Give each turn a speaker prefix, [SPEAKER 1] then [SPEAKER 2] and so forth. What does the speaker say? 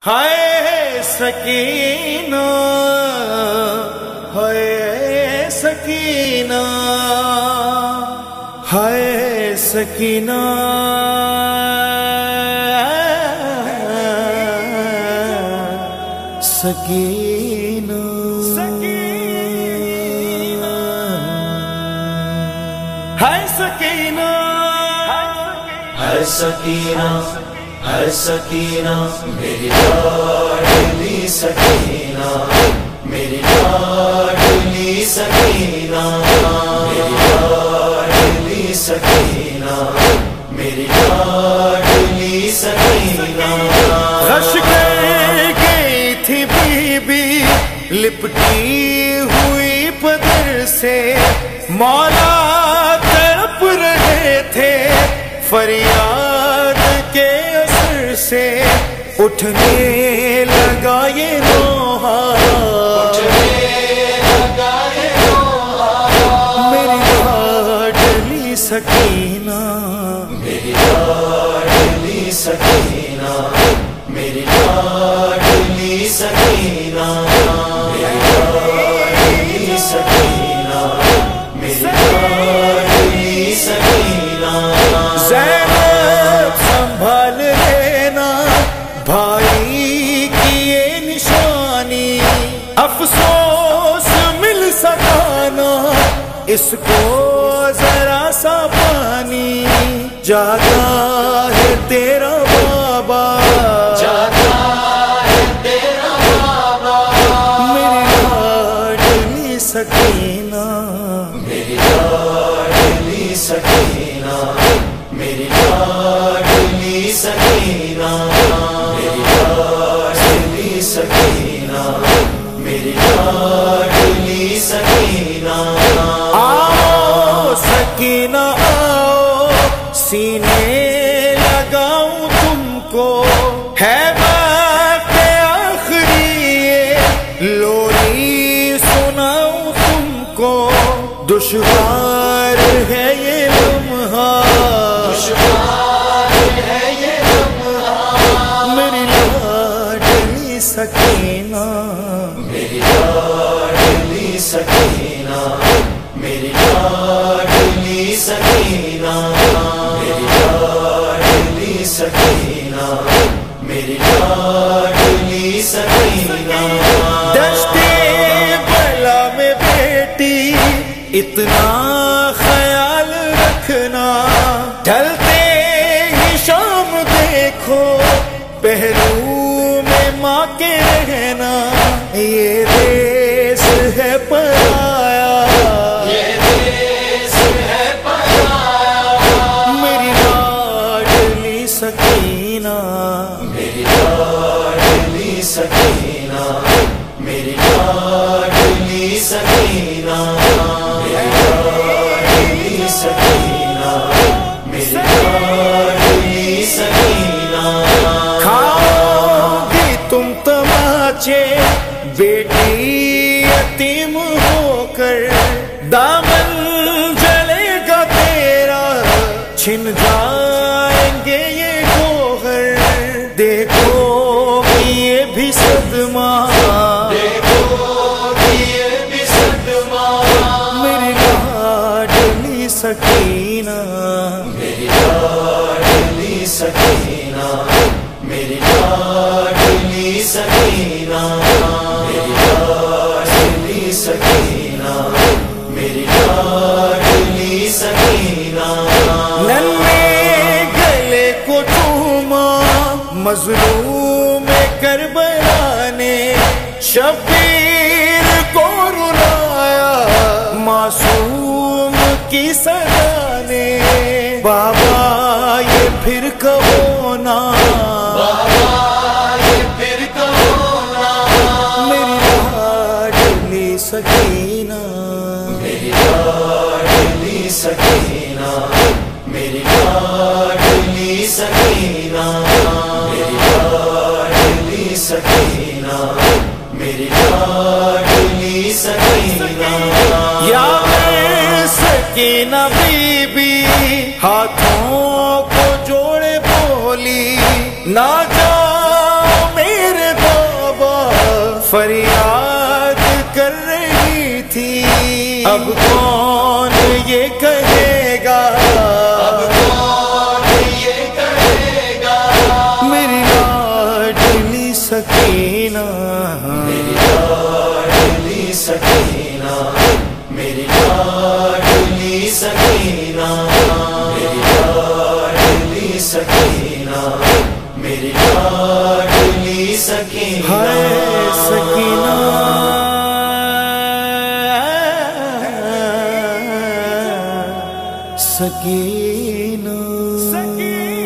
[SPEAKER 1] ہائے سکینہ، ہائے سکینہ، ہائے سکینہ، سکینہ، ہائے سکینہ،
[SPEAKER 2] ہائے سکینہ، ہائے سکینہ، میری لاڈلی سکینہ، میری لاڈلی سکینہ، میری لاڈلی سکینہ، میری لاڈلی سکینہ۔
[SPEAKER 1] غش کر گئی تھی بی بی لپٹی ہوئی پدر سے، مولا تڑپ رہے تھے فریاد کے اثر سے، اٹھنے لگا یہ نوحہ، میری لاڈلی سکینہ،
[SPEAKER 2] میری لاڈلی سکینہ، میری لاڈلی سکینہ، میری لاڈلی سکینہ، میری لاڈلی سکینہ۔
[SPEAKER 1] زینب سنبھال لینا بھائی کی یہ نشانی، افسوس مل سکانا اس کو ذرا سا پانی، جاتا ہے تیرا بابا،
[SPEAKER 2] جاتا ہے تیرا بابا،
[SPEAKER 1] میری لاڈلی سکینہ،
[SPEAKER 2] میری لاڈلی سکینہ، میری لاڈلی سکینہ، میری لاڈلی سکینہ، میری لاڈلی سکینہ۔
[SPEAKER 1] آؤ سکینہ آؤ، سینے لگاؤں تم کو، ہے وقت آخری یہ لوری سناؤں تم کو، دشوار ہے یہ لمحہ،
[SPEAKER 2] دشوار ہے یہ لمحہ،
[SPEAKER 1] میری لاڈلی سکینہ،
[SPEAKER 2] میری لاڈلی سکینہ، میری لاڈلی سکینہ، میری لاڈلی سکینہ، میری لاڈلی سکینہ۔
[SPEAKER 1] دشتے بلا میں بیٹی اتنا خیال رکھنا، ڈھلتے ہی شام دیکھو پہلو میں ماں کے رہنا، یہ دیس ہے پرایا،
[SPEAKER 2] یہ دیس ہے پرایا،
[SPEAKER 1] میری لاڈلی سکینہ،
[SPEAKER 2] میری لاڈلی سکینہ، میری لاڈلی سکینہ، میری لاڈلی سکینہ، میری لاڈلی سکینہ۔
[SPEAKER 1] کھاؤ گی تم تماچے بیٹی یتیم ہو کر، دامن جلے گا تیرا چھن جائیں گے یہ گوہر، دیکھو یہ بھی صدمہ،
[SPEAKER 2] دیکھو یہ بھی صدمہ،
[SPEAKER 1] میری لاڈلی سکینہ،
[SPEAKER 2] میری لاڈلی سکینہ، میری لاڈلی سکینہ، میری لاڈلی سکینہ، میری لاڈلی سکینہ۔
[SPEAKER 1] ننھے گلے کو چوما مظلوم کربلا نے، شبیر کو رلایا معصوم کی صدا نے، بابا یہ پھر کہو نا،
[SPEAKER 2] بابا یہ پھر کہو نا،
[SPEAKER 1] میری لاڈلی سکینہ،
[SPEAKER 2] میری لاڈلی سکینہ، میری لاڈلی سکینہ، میری لاڈلی سکینہ، میری لاڈلی سکینہ۔
[SPEAKER 1] یا سکینہ بی بی ہاتھوں کو جوڑے بولی، نہ جاؤ میرے فریاد کر رہی تھی، اب کون یہ کہے گا،
[SPEAKER 2] اب کون یہ کہے گا،
[SPEAKER 1] میری لاڈلی سکینہ،
[SPEAKER 2] میری لاڈلی سکینہ، میری لاڈلی سکینہ، میری لاڈلی سکینہ، میری لاڈلی سکینہ،
[SPEAKER 1] ہائے سکینہ، سکینہ،